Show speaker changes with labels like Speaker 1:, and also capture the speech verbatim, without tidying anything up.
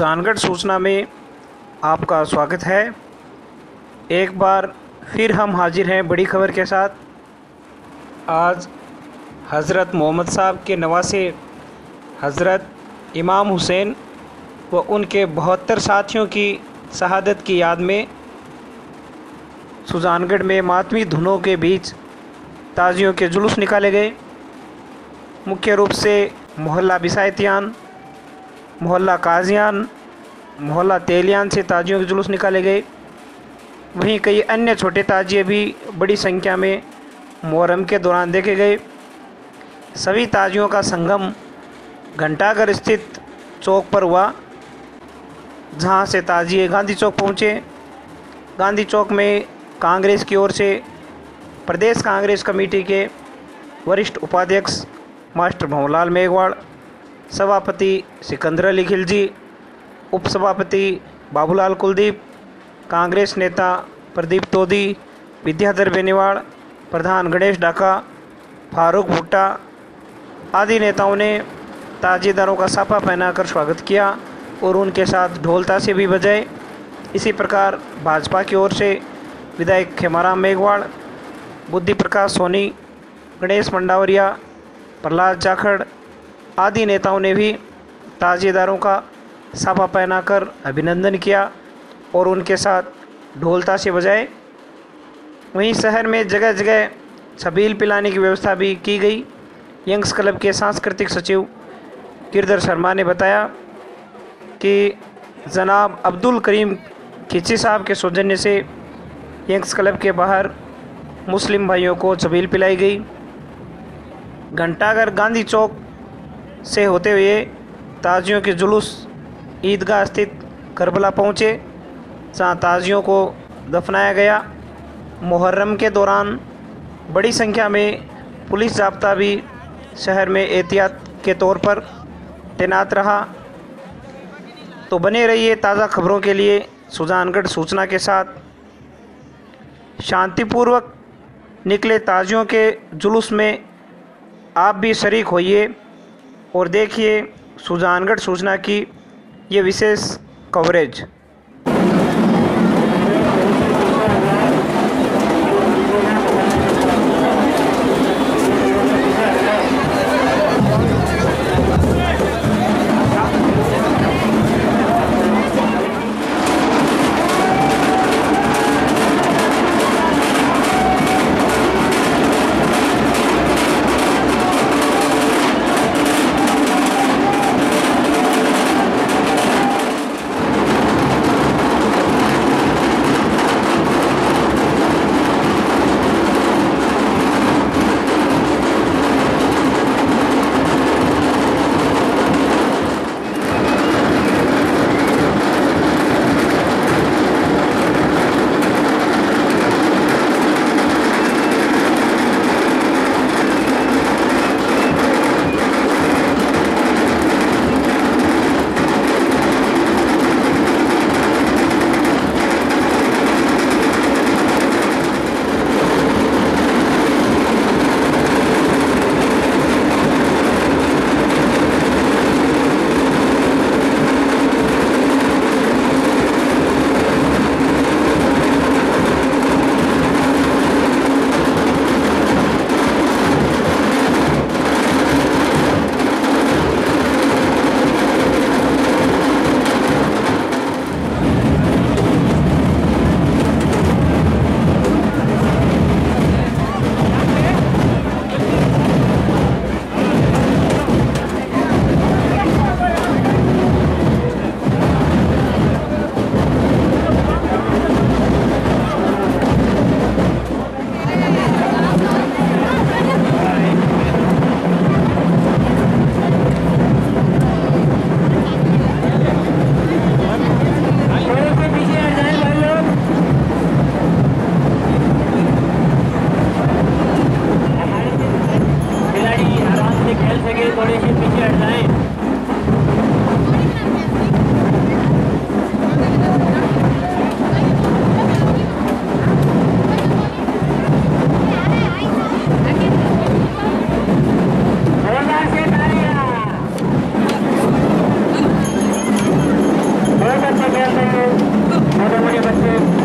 Speaker 1: सुजानगढ़ सूचना में आपका स्वागत है। एक बार फिर हम हाजिर हैं बड़ी खबर के साथ। आज हज़रत मोहम्मद साहब के नवासे हज़रत इमाम हुसैन व उनके बहत्तर साथियों की शहादत की याद में सुजानगढ़ में मातमी धुनों के बीच ताजियों के जुलूस निकाले गए। मुख्य रूप से मोहल्ला बिसायतियान, मोहल्ला काजियान, मोहल्ला तेलियान से ताजियों के जुलूस निकाले गए। वहीं कई अन्य छोटे ताजिए भी बड़ी संख्या में मुहर्रम के दौरान देखे गए। सभी ताजियों का संगम घंटाघर स्थित चौक पर हुआ, जहां से ताजिए गांधी चौक पहुंचे। गांधी चौक में कांग्रेस की ओर से प्रदेश कांग्रेस कमेटी के वरिष्ठ उपाध्यक्ष मास्टर भंवरलाल मेघवाल, सभापति सिकंदर अली खिलजी, उपसभापति बाबूलाल कुलदीप, कांग्रेस नेता प्रदीप तोदी, विद्याधर बेनीवाल, प्रधान गणेश डाका, फारूक भुट्टा आदि नेताओं ने ताजिएदारों का साफा पहनाकर स्वागत किया और उनके साथ ढोल ताशे भी बजाए। इसी प्रकार भाजपा की ओर से विधायक खेमाराम मेघवाल, बुद्धि प्रकाश सोनी, गणेश मंडावरिया, प्रहलाद जाखड़ आदि नेताओं ने भी ताजिएदारों का साफा पहनाकर अभिनंदन किया और उनके साथ ढोल ताशे बजाए। वहीं शहर में जगह जगह छबील पिलाने की व्यवस्था भी की गई। यंग्स क्लब के सांस्कृतिक सचिव गिरधर शर्मा ने बताया कि जनाब अब्दुल करीम खिची साहब के सौजन्य से यंग्स क्लब के बाहर मुस्लिम भाइयों को छबील पिलाई गई। घंटाघर गांधी चौक से होते हुए ताजियों के जुलूस ईदगाह स्थित करबला पहुँचे, जहाँ ताजियों को दफनाया गया। मुहर्रम के दौरान बड़ी संख्या में पुलिस जाब्ता भी शहर में एहतियात के तौर पर तैनात रहा। तो बने रहिए ताज़ा खबरों के लिए सुजानगढ़ सूचना के साथ। शांतिपूर्वक निकले ताजियों के जुलूस में आप भी शरीक होइए और देखिए सुजानगढ़ सूचना की ये विशेष कवरेज।
Speaker 2: है।